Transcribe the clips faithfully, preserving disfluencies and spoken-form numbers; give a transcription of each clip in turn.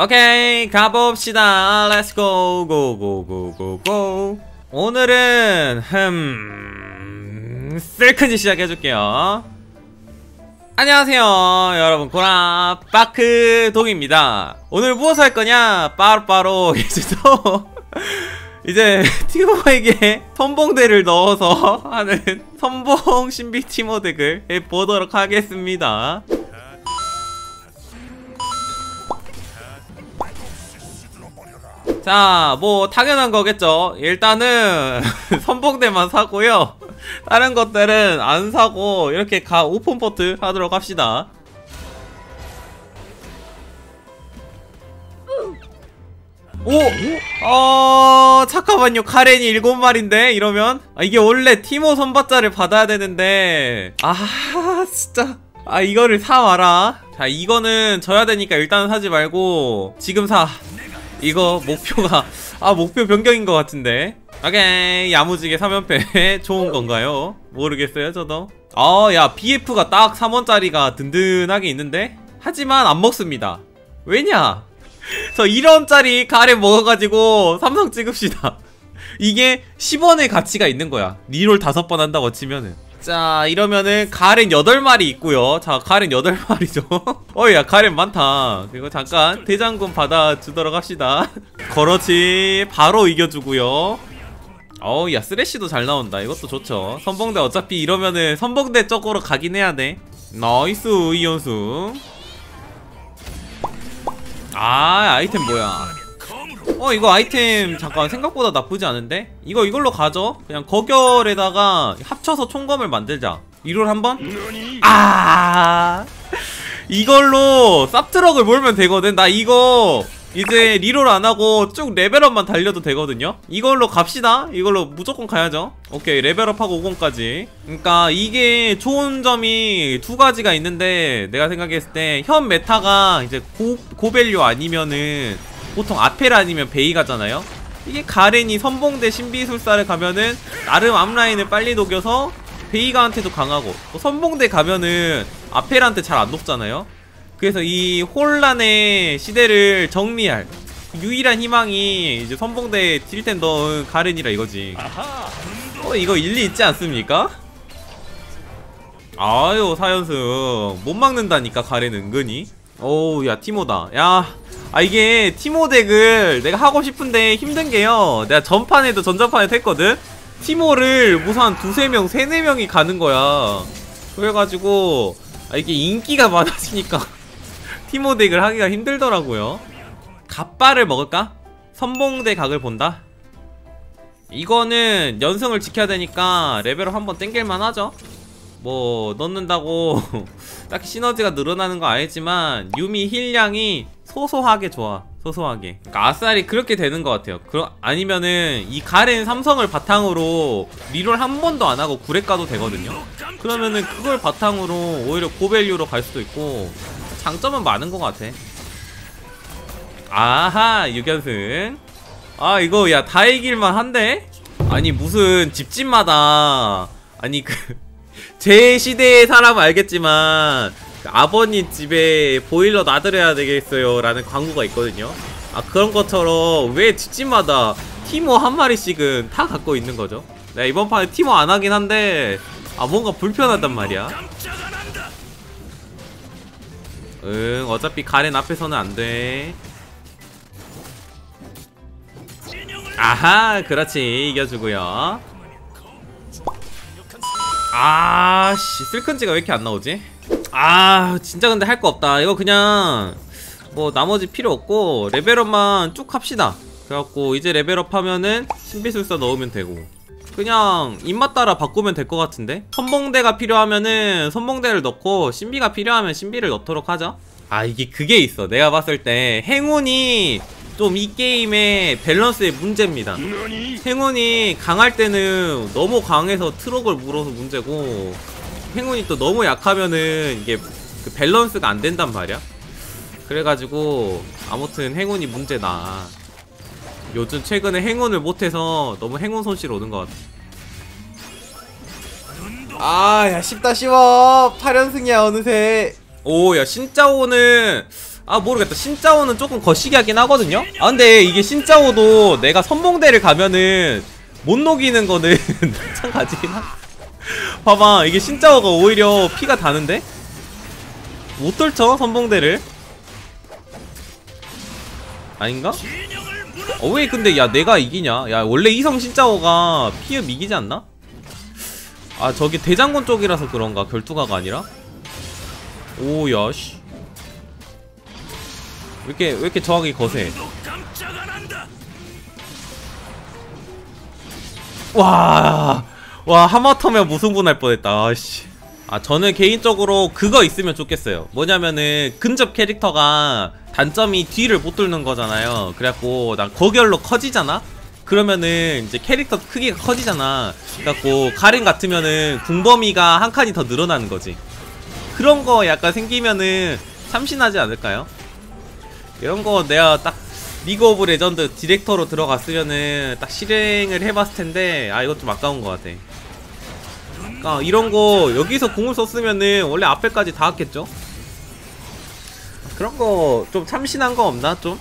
오케이, 가봅시다. Let's go, go, go, go, go, go. 오늘은 흠 셀큰지 시작해줄게요. 안녕하세요 여러분, 고라파크 동입니다. 오늘 무엇을 할 거냐? 바로바로 이제 또 이제 티모에게 선봉대를 넣어서 하는 선봉 신비 티모 덱을 해보도록 하겠습니다. 자, 뭐 당연한 거겠죠. 일단은 선봉대만 사고요, 다른 것들은 안 사고 이렇게 가 오픈 포트 하도록 합시다. 오! 어... 잠깐만요. 카렌이 일곱 마리인데 이러면? 아, 이게 원래 티모 선바자를 받아야 되는데 아 진짜 아 이거를 사와라. 자, 이거는 져야 되니까 일단은 사지 말고 지금 사. 이거 목표가 아 목표 변경인 것 같은데. 오케이, 야무지게 삼 연패 좋은 건가요? 모르겠어요 저도. 아, 야 비에프가 딱 삼 원짜리가 든든하게 있는데? 하지만 안 먹습니다. 왜냐? 저 일 원짜리 가렌 먹어가지고 삼성 찍읍시다. 이게 십 원의 가치가 있는 거야, 리롤 다섯 번 한다고 치면은. 자, 이러면은 가렌 여덟 마리 있고요. 자, 가렌 여덟 마리죠 어야, 가렌 많다. 그리고 잠깐 대장군 받아주도록 합시다. 그렇지, 바로 이겨주고요. 어우, 야 쓰레쉬도 잘 나온다. 이것도 좋죠. 선봉대 어차피 이러면은 선봉대 쪽으로 가긴 해야 돼. 나이스 이연승. 아, 아이템 뭐야? 어, 이거 아이템 잠깐 생각보다 나쁘지 않은데? 이거 이걸로 가죠? 그냥 거결에다가 합쳐서 총검을 만들자. 리롤 한번? 아, 이걸로 쌉트럭을 몰면 되거든. 나 이거 이제 리롤 안하고 쭉 레벨업만 달려도 되거든요? 이걸로 갑시다. 이걸로 무조건 가야죠. 오케이, 레벨업하고 오공까지. 그러니까 이게 좋은 점이 두 가지가 있는데, 내가 생각했을 때 현 메타가 이제 고, 고밸류 아니면은 보통 아펠 아니면 베이 가잖아요? 이게 가렌이 선봉대 신비술사를 가면은 나름 앞라인을 빨리 녹여서 베이가한테도 강하고, 또 선봉대 가면은 아펠한테 잘 안 녹잖아요? 그래서 이 혼란의 시대를 정리할 유일한 희망이 이제 선봉대 딜텐 넣은 가렌이라 이거지. 어, 이거 일리 있지 않습니까? 아유, 사 연승 못 막는다니까 가렌 은근히. 어우, 야 티모다. 야, 아 이게 티모 덱을 내가 하고 싶은데 힘든게요, 내가 전판에도 전전판에도 했거든? 티모를 무슨 한 두세 명, 세네 명이 가는 거야. 그래가지고 아 이게 인기가 많아지니까 티모 덱을 하기가 힘들더라고요. 갑바를 먹을까? 선봉대 각을 본다? 이거는 연승을 지켜야 되니까 레벨업 한번 땡길만 하죠. 뭐 넣는다고 딱히 시너지가 늘어나는 거 아니지만 유미 힐량이 소소하게 좋아. 소소하게. 그러니까 아싸리 그렇게 되는 것 같아요. 그러, 아니면은 이 가렌 삼성을 바탕으로 리롤 한 번도 안 하고 구렉 가도 되거든요. 그러면은 그걸 바탕으로 오히려 고밸류로 갈 수도 있고 장점은 많은 것 같아. 아하, 육 연승. 아 이거 야 다 이길만 한데? 아니 무슨 집집마다, 아니 그 제 시대의 사람은 알겠지만 아버님 집에 보일러 놔드려야 되겠어요 라는 광고가 있거든요. 아, 그런 것처럼 왜 집집마다 티모 한 마리씩은 다 갖고 있는 거죠. 내가 이번 판에 티모 안 하긴 한데 아 뭔가 불편하단 말이야. 응, 어차피 가렌 앞에서는 안 돼. 아하, 그렇지, 이겨주고요. 아씨, 쓸큰지가 왜 이렇게 안 나오지? 아 진짜 근데 할 거 없다. 이거 그냥 뭐 나머지 필요 없고 레벨업만 쭉 합시다. 그래갖고 이제 레벨업 하면은 신비술사 넣으면 되고 그냥 입맛 따라 바꾸면 될 것 같은데? 선봉대가 필요하면은 선봉대를 넣고 신비가 필요하면 신비를 넣도록 하죠. 아 이게 그게 있어. 내가 봤을 때 행운이 좀 이 게임의 밸런스의 문제입니다. 행운이 강할 때는 너무 강해서 트럭을 물어서 문제고, 행운이 또 너무 약하면은 이게 그 밸런스가 안 된단 말이야. 그래가지고 아무튼 행운이 문제다. 요즘 최근에 행운을 못해서 너무 행운 손실 오는 것 같아. 아, 야 쉽다 쉬워. 팔 연승이야 어느새. 오, 야 신짜오는 아 모르겠다. 신짜오는 조금 거시기 하긴 하거든요. 아 근데 이게 신짜오도 내가 선봉대를 가면은 못 녹이는 거는 마찬가지긴 하. 봐봐 이게 신짜오가 오히려 피가 다는데 못 떨쳐 선봉대를. 아닌가? 어 왜 근데 야 내가 이기냐? 야 원래 이성 신짜오가 피읍 이기지 않나? 아 저기 대장군 쪽이라서 그런가? 결투가가 아니라? 오야 씨 왜 이렇게 왜 이렇게 저항이 거세? 와, 와 하마터면 무승부 날 뻔했다. 아씨. 아 저는 개인적으로 그거 있으면 좋겠어요. 뭐냐면은 근접 캐릭터가 단점이 뒤를 못 뚫는 거잖아요. 그래갖고 난 거결로 커지잖아. 그러면은 이제 캐릭터 크기가 커지잖아. 그래갖고 가렌 같으면은 궁범위가 한 칸이 더 늘어나는 거지. 그런 거 약간 생기면은 참신하지 않을까요? 이런 거 내가 딱 리그 오브 레전드 디렉터로 들어갔으면은 딱 실행을 해봤을 텐데 아 이거 좀 아까운 것 같아. 그러니까 이런 거 여기서 공을 썼으면은 원래 앞에까지 다 왔겠죠? 그런 거 좀 참신한 거 없나 좀?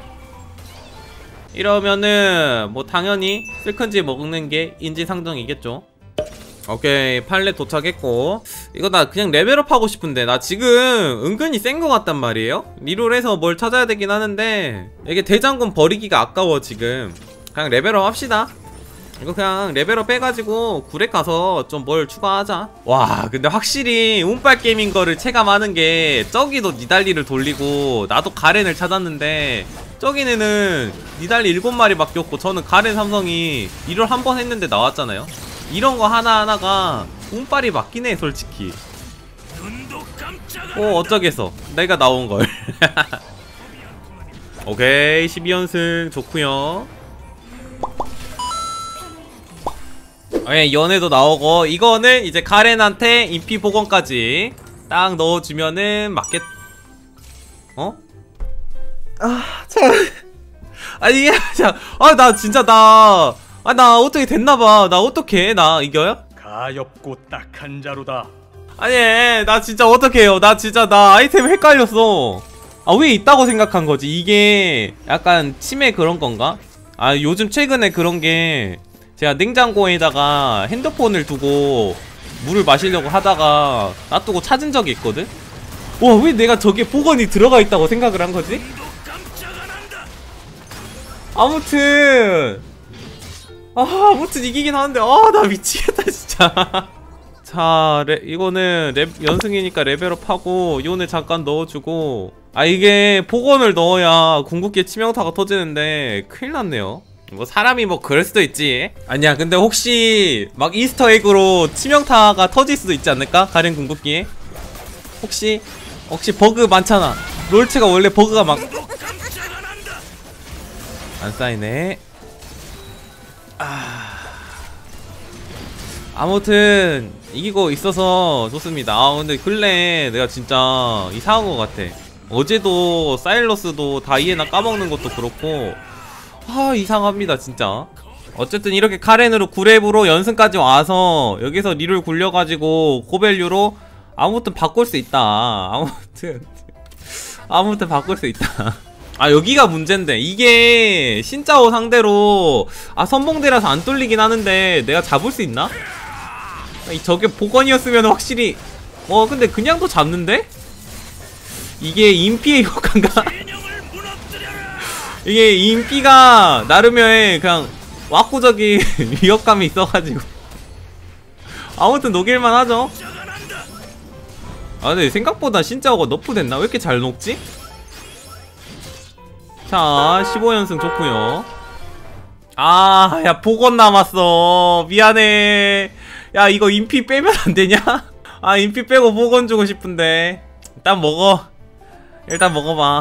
이러면은 뭐 당연히 슬큰지 먹는 게 인지상정이겠죠. 오케이 팔렛 도착했고 이거 나 그냥 레벨업 하고 싶은데 나 지금 은근히 센 거 같단 말이에요. 리롤해서 뭘 찾아야 되긴 하는데 이게 대장군 버리기가 아까워. 지금 그냥 레벨업 합시다. 이거 그냥 레벨업 해가지고 구렉 가서 좀 뭘 추가하자. 와 근데 확실히 운빨 게임인 거를 체감하는 게 저기도 니달리를 돌리고 나도 가렌을 찾았는데 저기는 니달리 일곱 마리 밖에 없고 저는 가렌 삼성이 리롤 한 번 했는데 나왔잖아요. 이런 거 하나하나가 운빨이 맞긴 해 솔직히. 어 어쩌겠어 내가 나온걸. 오케이 십이 연승 좋구요. 예, 연애도 나오고 이거는 이제 가렌한테 인피 복원까지 딱 넣어주면은 맞겠... 어? 아 참... 아니 이게 참... 아 나 진짜 나... 아 나 어떻게 됐나봐. 나 어떡해 나 이겨요? 가엾고 딱한 자루다. 아니 나 진짜 어떡해요. 나 진짜 나 아이템 헷갈렸어. 아 왜 있다고 생각한 거지? 이게 약간 치매 그런 건가? 아 요즘 최근에 그런 게 제가 냉장고에다가 핸드폰을 두고 물을 마시려고 하다가 놔두고 찾은 적이 있거든? 와 왜 내가 저게 복원이 들어가 있다고 생각을 한 거지? 아무튼 아 아무튼 이기긴 하는데 아 나 미치겠다 진짜. 자 레, 이거는 랩 연승이니까 레벨업하고 이온에 잠깐 넣어주고 아 이게 복원을 넣어야 궁극기에 치명타가 터지는데 큰일 났네요. 뭐 사람이 뭐 그럴 수도 있지. 아니야 근데 혹시 막 이스터에그로 치명타가 터질 수도 있지 않을까? 가렌 궁극기에 혹시 혹시 버그 많잖아. 롤체가 원래 버그가 막 안 쌓이네. 아... 아무튼 이기고 있어서 좋습니다. 아 근데 근래 내가 진짜 이상한 것 같아. 어제도 사일러스도 다이애나 까먹는 것도 그렇고 아 이상합니다 진짜. 어쨌든 이렇게 카렌으로 구 렙으로 연승까지 와서 여기서 리를 굴려가지고 고밸류로 아무튼 바꿀 수 있다. 아무튼 아무튼 바꿀 수 있다. 아 여기가 문제인데 이게 신짜오 상대로 아 선봉대라서 안 뚫리긴 하는데 내가 잡을 수 있나? 아, 저게 복원이었으면 확실히 어 근데 그냥도 잡는데? 이게 인피의 효과인가? 이게 인피가 나름의 그냥 왁구적인 위협감이 있어가지고 아무튼 녹일만 하죠. 아 근데 생각보다 신짜오가 너프됐나? 왜 이렇게 잘 녹지? 자 십오 연승 좋구요. 아 야 복원 남았어. 미안해. 야 이거 인피 빼면 안되냐? 아 인피 빼고 복원 주고 싶은데 일단 먹어. 일단 먹어봐.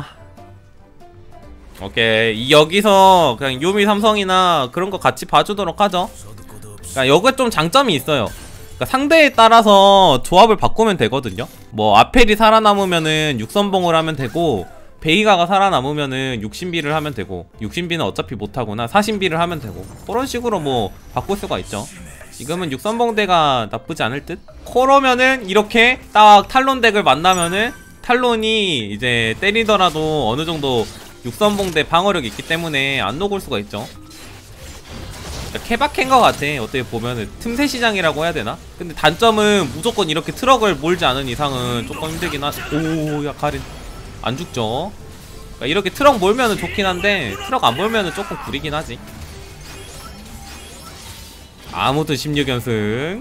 오케이 여기서 그냥 유미 삼성이나 그런거 같이 봐주도록 하죠. 그러니까 여기에 좀 장점이 있어요. 그러니까 상대에 따라서 조합을 바꾸면 되거든요. 뭐 아펠이 살아남으면은 육선봉을 하면 되고 베이가가 살아남으면은 육신비를 하면 되고 육신비는 어차피 못하구나 사신비를 하면 되고 그런 식으로 뭐 바꿀 수가 있죠. 지금은 육선봉대가 나쁘지 않을 듯? 코러면은 이렇게 딱 탈론 덱을 만나면은 탈론이 이제 때리더라도 어느정도 육선봉대 방어력이 있기 때문에 안 녹을 수가 있죠. 케바케인 것 같아. 어떻게 보면은 틈새 시장이라고 해야 되나? 근데 단점은 무조건 이렇게 트럭을 몰지 않은 이상은 조금 힘들긴 하지. 오야 가린 안 죽죠. 그러니까 이렇게 트럭 몰면은 좋긴 한데 트럭 안 몰면은 조금 구리긴 하지. 아무튼 십육 연승.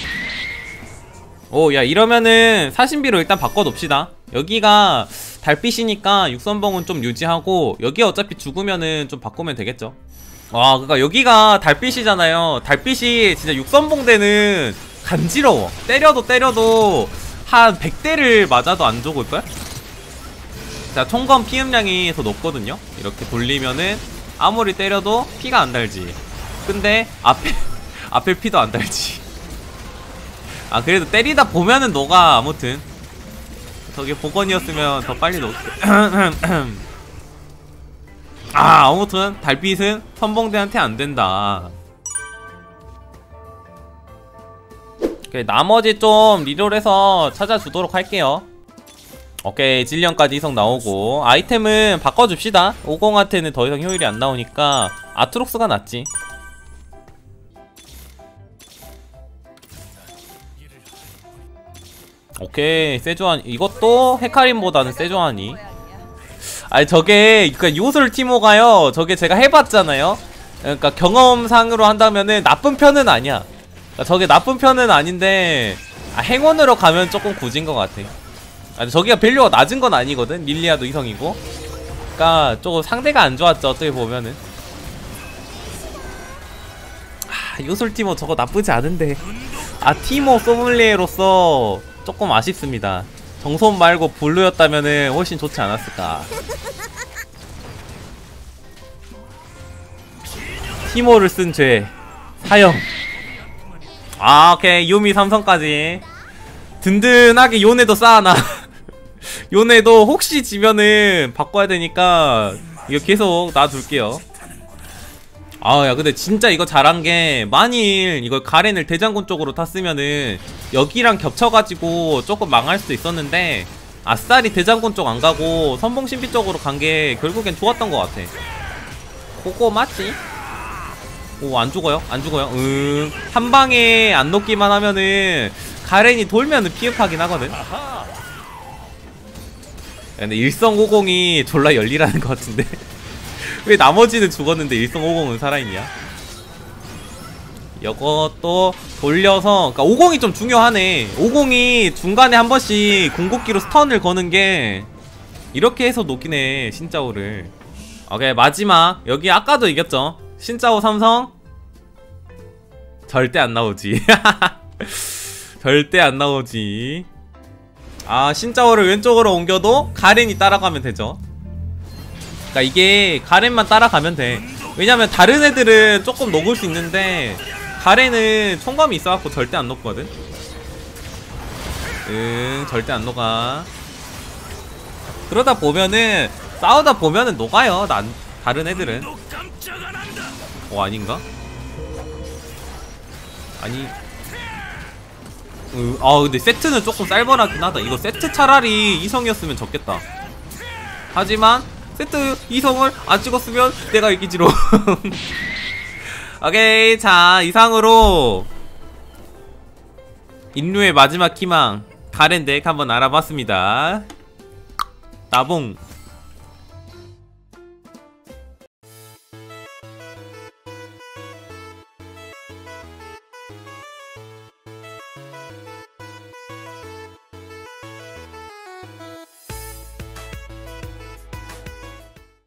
오 야 이러면은 사신비로 일단 바꿔놓읍시다. 여기가 달빛이니까 육선봉은 좀 유지하고 여기 어차피 죽으면은 좀 바꾸면 되겠죠. 와 그니까 여기가 달빛이잖아요. 달빛이 진짜 육선봉대는 간지러워. 때려도 때려도 한 백 대를 맞아도 안 죽을걸? 자 총검 피음량이 더 높거든요. 이렇게 돌리면은 아무리 때려도 피가 안 달지. 근데 앞에 앞에 피도 안 달지. 아 그래도 때리다 보면은 녹아. 아무튼 저게 복원이었으면 더 빨리 녹 아 아무튼 달빛은 선봉대한테 안된다. 오케이 나머지 좀 리롤해서 찾아주도록 할게요. 오케이 질련까지 이성 나오고 아이템은 바꿔줍시다. 오공한테는 더 이상 효율이 안 나오니까 아트록스가 낫지. 오케이 세조한 이것도 헤카림보다는 세조하니. 아니 저게 그니까 요술 티모가요 저게 제가 해봤잖아요. 그러니까 경험상으로 한다면은 나쁜 편은 아니야. 그러니까 저게 나쁜 편은 아닌데 아, 행운으로 가면 조금 굳은 것 같아. 아니 저기가 밸류가 낮은 건 아니거든. 릴리아도 이성이고. 그니까 조금 상대가 안 좋았죠 어떻게 보면은. 아 요술 티모 저거 나쁘지 않은데 아 티모 소믈리에로서 조금 아쉽습니다. 정손 말고 블루였다면은 훨씬 좋지 않았을까. 티모를 쓴 죄 사형. 아 오케이 유미 삼성까지 든든하게 요네도 쌓아놔. 요네도 혹시 지면은 바꿔야 되니까 이거 계속 놔둘게요. 아 야 근데 진짜 이거 잘한게 만일 이걸 가렌을 대장군 쪽으로 탔으면은 여기랑 겹쳐가지고 조금 망할 수도 있었는데 아싸리 대장군 쪽 안가고 선봉신비 쪽으로 간게 결국엔 좋았던 것 같아. 그거 맞지? 오 안죽어요? 안죽어요? 응 한방에 안 녹기만 하면은 가렌이 돌면은 피흡하긴 하거든. 근데 일성오공이 졸라 열리라는 것 같은데 왜 나머지는 죽었는데 일성오공은 살아있냐? 이것도 돌려서 그러니까 오공이 좀 중요하네. 오공이 중간에 한 번씩 궁극기로 스턴을 거는게 이렇게 해서 녹이네 신짜오를. 오케이 마지막 여기 아까도 이겼죠. 신짜오 삼성 절대 안 나오지. 절대 안 나오지. 아 신짜오를 왼쪽으로 옮겨도 가렌이 따라가면 되죠. 그러니까 이게 가렌만 따라가면 돼. 왜냐면 다른 애들은 조금 녹을 수 있는데 가렌은 총검이 있어갖고 절대 안 녹거든. 응 절대 안 녹아. 그러다 보면은 싸우다 보면은 녹아요. 난 다른 애들은. 어 아닌가? 아니 으, 아 근데 세트는 조금 쌀벌하긴 하다. 이거 세트 차라리 이성이었으면 졌겠다. 하지만 세트 이성을 안 찍었으면 내가 이기지로. 오케이 자 이상으로 인류의 마지막 희망 가렌 덱 한번 알아봤습니다. 나봉.